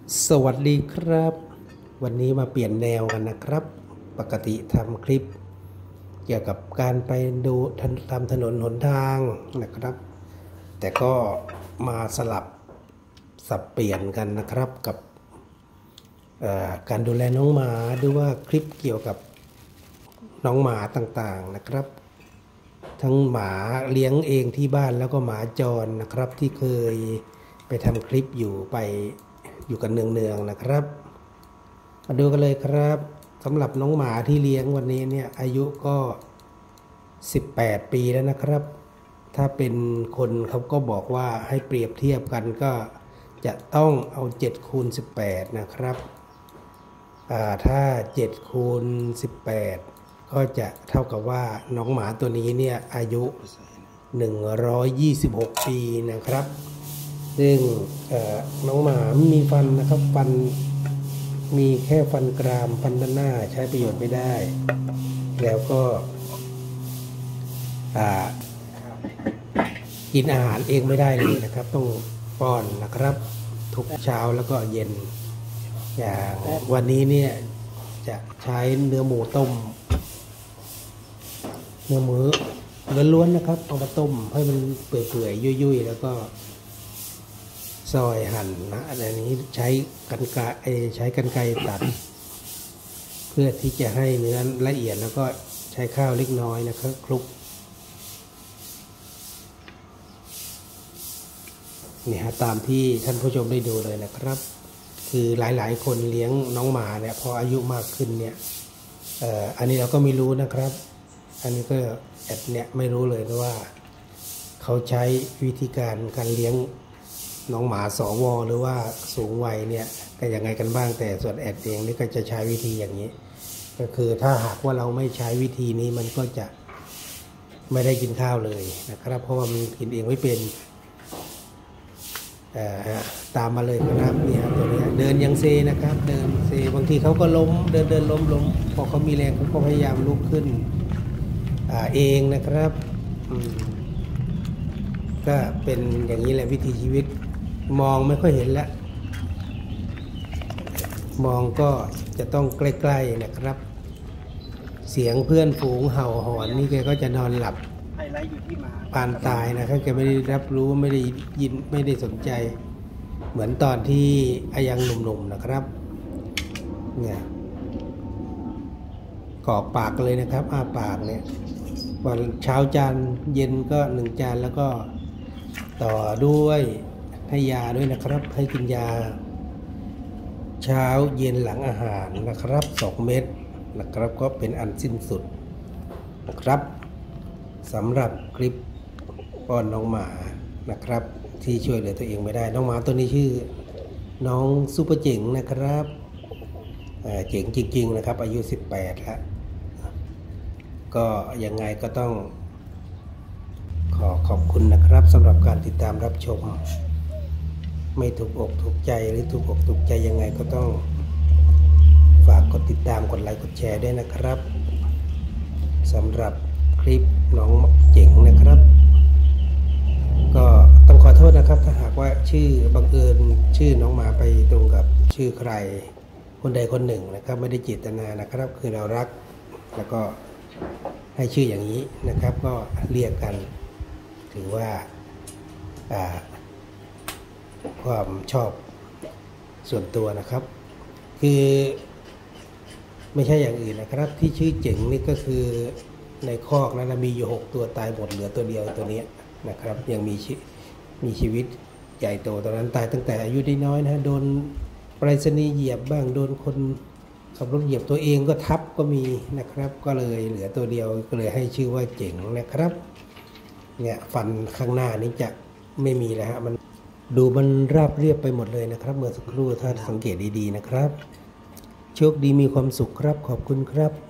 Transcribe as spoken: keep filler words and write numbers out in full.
สวัสดีครับวันนี้มาเปลี่ยนแนวกันนะครับปกติทำคลิปเกี่ยวกับการไปดูทำถนนหนทางนะครับแต่ก็มาสลับสับเปลี่ยนกันนะครับกับการดูแลน้องหมาหรือว่าคลิปเกี่ยวกับน้องหมาต่างๆนะครับทั้งหมาเลี้ยงเองที่บ้านแล้วก็หมาจรนะครับที่เคยไปทำคลิปอยู่ไปอยู่กันเนืองๆนะครับมาดูกันเลยครับสำหรับน้องหมาที่เลี้ยงวันนี้เนี่ยอายุก็สิบแปดปีแล้วนะครับถ้าเป็นคนเขาก็บอกว่าให้เปรียบเทียบกันก็จะต้องเอาเจ็ดคูณสิบแปดนะครับถ้าเจ็ดคูณสิบแปดก็จะเท่ากับว่าน้องหมาตัวนี้เนี่ยอายุหนึ่งร้อยยี่สิบหกปีนะครับซึ่งน้องหมามีฟันนะครับฟันมีแค่ฟันกรามฟันด้านหน้าใช้ประโยชน์ไม่ได้แล้วก็กินอาหารเองไม่ได้เลยนะครับต้องป้อนนะครับทุกเช้าแล้วก็เย็นอย่างวันนี้เนี่ยจะใช้เนื้อหมูต้มเนื้อหมูล้วนๆนะครับเอามาต้มให้มันเปื่อยๆยุ่ยๆแล้วก็ซอยหั่นนะอันนี้ใช้กรรไกรใช้กรรไกรตัดเพื่อที่จะให้เนื้อละเอียดแล้วก็ใช้ข้าวเล็กน้อยนะครับคลุกนี่ฮะตามที่ท่านผู้ชมได้ดูเลยนะครับคือหลายๆคนเลี้ยงน้องหมาเนี่ยพออายุมากขึ้นเนี่ยเอ่ออันนี้เราก็ไม่รู้นะครับอันนี้ก็แอดเนี่ยไม่รู้เลยว่าเขาใช้วิธีการการเลี้ยงน้องหมาสวหรือว่าสูงวัยเนี่ยก็ยังไงกันบ้างแต่ส่วนแอดเองนี่ก็จะใช้วิธีอย่างนี้ก็คือถ้าหากว่าเราไม่ใช้วิธีนี้มันก็จะไม่ได้กินข้าวเลยนะครับเพราะว่ามันกินเองไม่เป็นตามมาเลยครับเนี่ยตัวนี้เดินยังเซนะครับเดินเซบางทีเขาก็ล้มเดินเดินล้มล้มพอเขามีแรงเขาก็พยายามลุกขึ้นเองนะครับก็เป็นอย่างนี้แหละวิถีชีวิตมองไม่ค่อยเห็นแล้วมองก็จะต้องใกล้ๆนะครับเสียงเพื่อนฝูงเห่าหอนนี่แกก็จะนอนหลับปานตายนะครับแกไม่ได้รับรู้ไม่ได้ยินไม่ได้สนใจเหมือนตอนที่อายังหนุ่มๆนะครับเนี่ยกรอกปากเลยนะครับอ้าปากเนี่ยวันเช้าจานเย็นก็หนึ่งจานแล้วก็ต่อด้วยให้ยาด้วยนะครับให้กินยาเช้าเย็นหลังอาหารนะครับสองเม็ดนะครับก็เป็นอันสิ้นสุดนะครับสำหรับคลิปป้อนน้องหมานะครับที่ช่วยเหลือตัวเองไม่ได้น้องหมาตัวนี้ชื่อน้องซุปเปอร์เจ๋งนะครับเจ๋งจริงๆนะครับอายุสิบแปดแล้วก็ยังไงก็ต้องขอขอบคุณนะครับสำหรับการติดตามรับชมไม่ถูกอกถูกใจหรือถูกอกถูกใจยังไงก็ต้องฝากกดติดตามกดไลค์กดแชร์ด้วยนะครับสำหรับคลิปน้องเจ๋งนะครับก็ต้องขอโทษนะครับถ้าหากว่าชื่อบังเอิญชื่อน้องหมาไปตรงกับชื่อใครคนใดคนหนึ่งนะครับไม่ได้เจตนานะครับคือเรารักแล้วก็ให้ชื่ออย่างนี้นะครับก็เรียกกันถือว่าความชอบส่วนตัวนะครับคือไม่ใช่อย่างอื่นนะครับที่ชื่อเจ๋งนี่ก็คือในคอกนั้นมีอยู่หกตัวตายหมดเหลือตัวเดียวตัวนี้นะครับยังมีมีชีวิตใหญ่โตตอนนั้นตายตั้งแต่อายุได้น้อยนะโดนไปรษณีย์เหยียบบ้างโดนคนขับรถเหยียบตัวเองก็ทับก็มีนะครับก็เลยเหลือตัวเดียวก็เลยให้ชื่อว่าเจ๋งนะครับเนี่ยฟันข้างหน้านี้จะไม่มีแล้วฮะมันดูมันราบเรียบไปหมดเลยนะครับเมื่อสักครู่ถ้าสังเกตดีๆนะครับโชคดีมีความสุขครับขอบคุณครับ